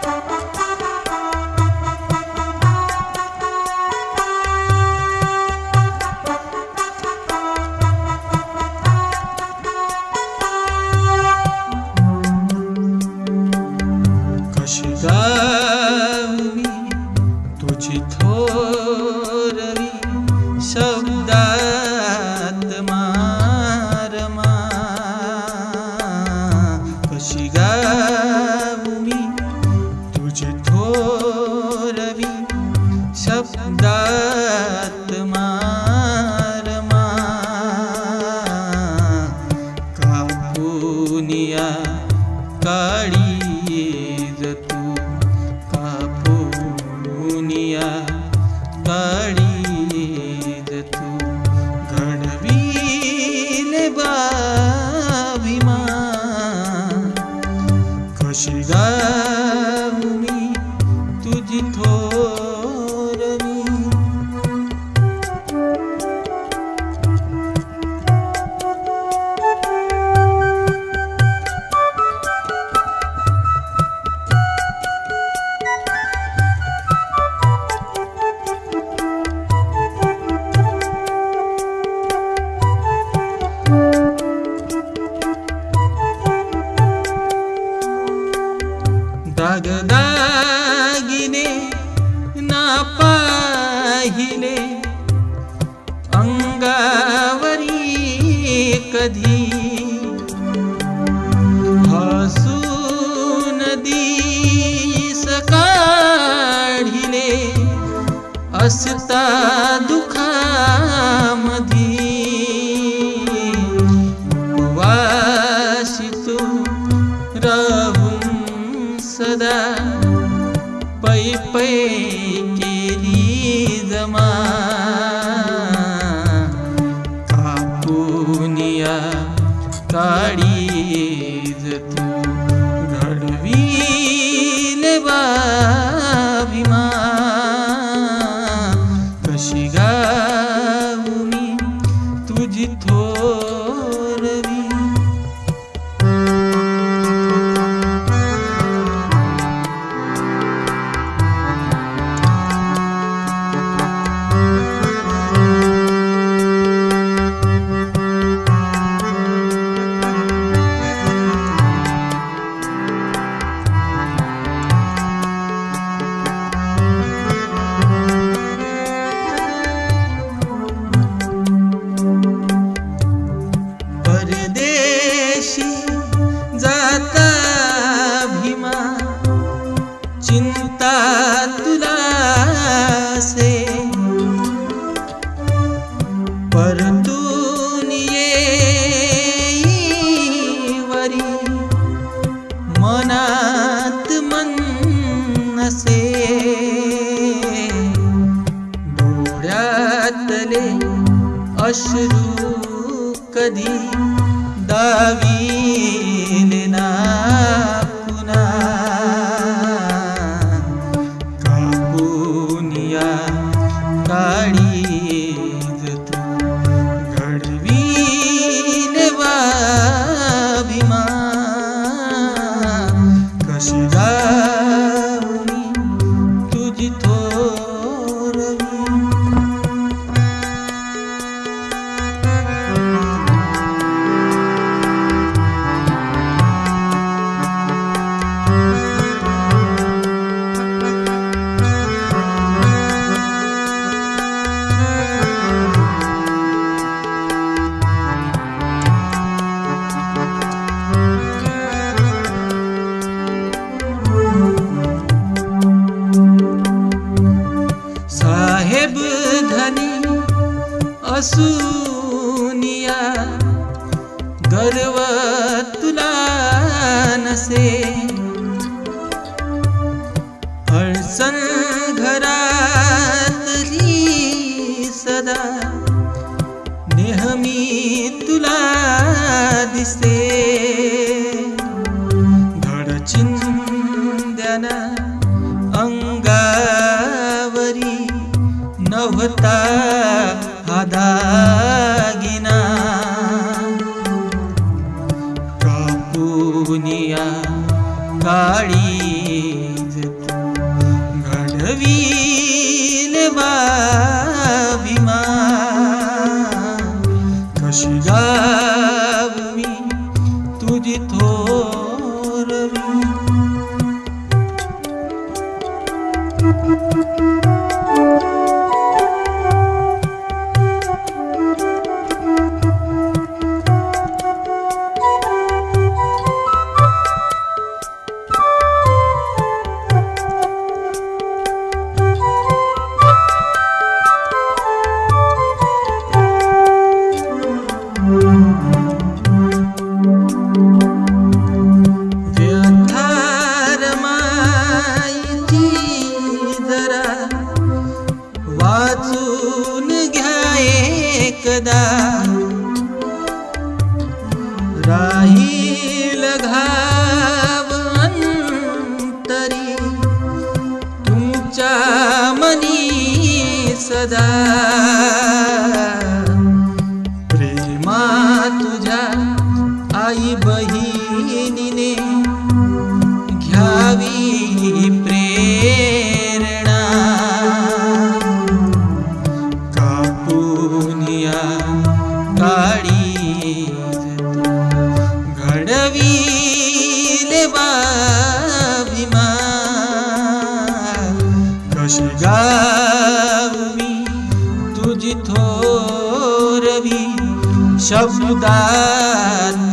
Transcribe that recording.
कशी गावी तुझी थोरवी शब्दात मारमा, कशी गावी तुझी थोरवी शब्दात मारमा, कापुनिया काळी तू कापुनिया काळीज तू घडविले बाभिमा, कशी गाऊ मी तुझी थोरवी. दागदागिने ना पाहिले अंगावरी कधी, हसून दिस काढिले असता दुखामधी, उपवासी तू राहून सदा पै पै केली जमा, कापुनिया काळीज तू घडविले बाभिमा, कशी गाऊ मी तुझी थोरवी. परदेशी जाता भीमा चिंता तुला से, परतून येईवरी मनात मन नसे, डोळ्यातले अश्रू कधी दाविले ना पुन्हा, कापुनिया काळीज तू घडविले बाभिमा, कशी गाऊ मी तुझी थोरवी. साहेब धनी असुनिया गर्व तुला नसे, अडचण घरातली सदा नेहमी तुला दिसते, धडचिंद्याना अंगावरी नव्हता हा दागिना, कापुनिया काळीज वाचून घ्या एकदा, राहील घाव अंतरी तुमच्या मनी सदा. प्रेमा तुझ्या आई बहिणीने घ्यावी प्रेरणा. कापुनिया काळीज घडविले बाविमा. कशी गावी तुझी थोरवी शब्दात